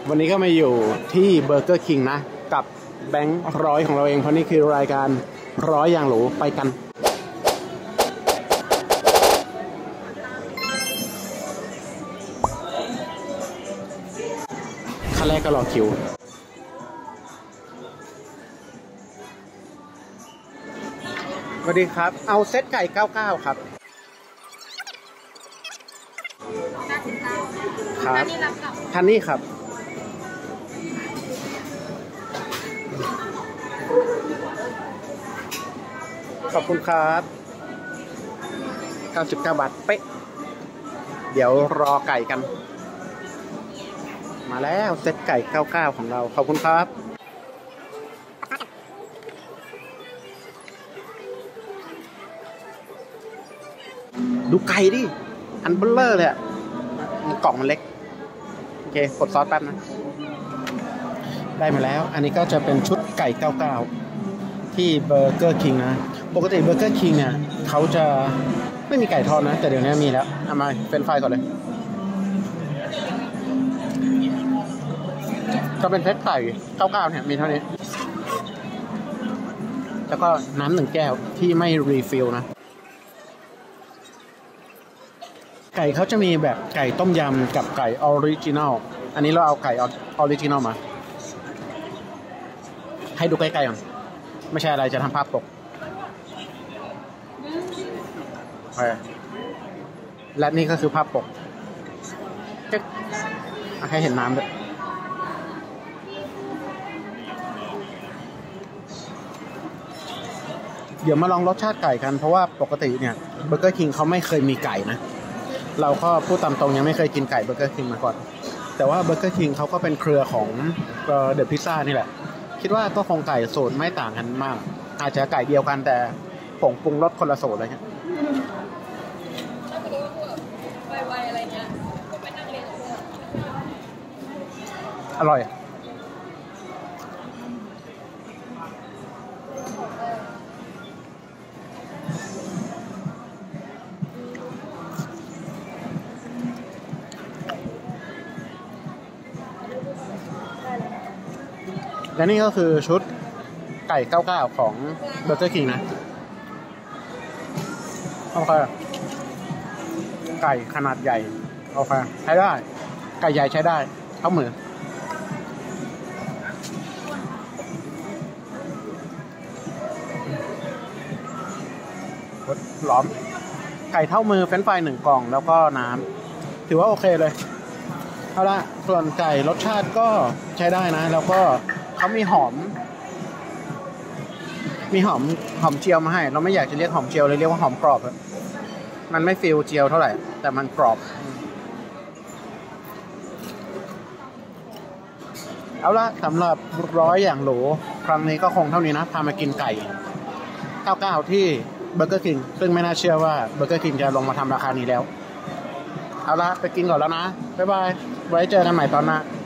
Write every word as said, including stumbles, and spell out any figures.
วันนี้ก็มาอยู่ที่เบอร์เกอร์คิงนะกับแบงค์ร้อยของเราเองเพราะนี่คือรายการร้อยอย่างหรูไปกันขั้นแรกก็รอคิวสวัสดีครับเอาเซตไก่เก้าสิบเก้าครับครับทันนี่ครับขอบคุณครับเก้าสิบเก้าบาทเป๊ะเดี๋ยวรอไก่กันมาแล้วเซตไก่เก้าสิบเก้าของเราขอบคุณครับดูไก่ดิอันเบลเลอร์เลยอ่ะกล่องมันเล็กโอเคกดซอสแป๊บนะได้มาแล้วอันนี้ก็จะเป็นชุดไก่เก้าสิบเก้าที่เบอร์เกอร์คิงนะปกติเบอร์เกอร์คิงเนี่ยเขาจะไม่มีไก่ทอดนะแต่เดี๋ยวนี้มีแล้วเอามาเป็นไฟก่อนเลยก็เป็นเซตไก่เก้าสิบเก้าเนี่ยมีเท่านี้แล้วก็น้ำหนึ่งแก้วที่ไม่รีฟิลนะไก่เขาจะมีแบบไก่ต้มยำกับไก่ออริจินัลอันนี้เราเอาไก่ออริจินัลมาให้ดูใกล้ๆก่อนไม่ใช่อะไรจะทำภาพตกและนี่ก็คือภาพปกให้เห็นน้ำด้วยเดี๋ยวมาลองรสชาติไก่กันเพราะว่าปกติเนี่ยเบอร์เกอร์คิงเขาไม่เคยมีไก่นะเราก็พูดตามตรงยังไม่เคยกินไก่เบอร์เกอร์คิงมาก่อนแต่ว่าเบอร์เกอร์คิงเขาก็เป็นเครือของเดอะพิซซ่านี่แหละคิดว่าก็คงไก่สูตรไม่ต่างกันมากอาจจะไก่เดียวกันแต่ผงปรุงรสคนละสูตรเลยครับอร่อยและนี่ก็คือชุดไก่เก้าสิบเก้าของเบอร์เกอร์คิงนะโอเคไก่ขนาดใหญ่โอเคใช้ได้ไก่ใหญ่ใช้ได้เท่ามือร้อนไก่เท่ามือเฟรนช์ฟรายหนึ่งกล่องแล้วก็น้ำถือว่าโอเคเลยเอาละส่วนไก่รสชาติก็ใช้ได้นะแล้วก็เขามีหอมมีหอมหอมเจียวมาให้เราไม่อยากจะเรียกหอมเจียวเลยเรียกว่าหอมกรอบมันไม่ฟีลเจียวเท่าไหร่แต่มันกรอบเอาละสำหรับร้อยอย่างหรูครั้งนี้ก็คงเท่านี้นะพามากินไก่เก้าสิบเก้าที่เบอร์เกอร์คิงซึ่งไม่น่าเชื่อว่าเบอร์เกอร์คิงจะลงมาทำราคานี้แล้วเอาละไปกินก่อนแล้วนะบ๊ายบายไว้เจอกันใหม่ตอนหน้า